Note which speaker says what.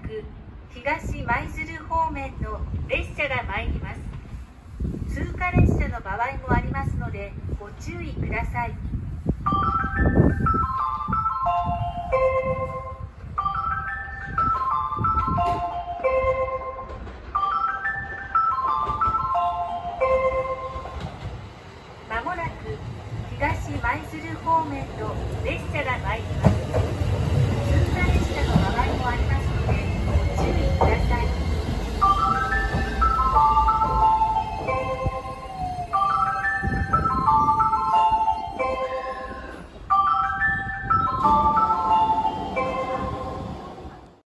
Speaker 1: く東舞鶴方面の列車が参ります。通過列車の場合もありますのでご注意ください。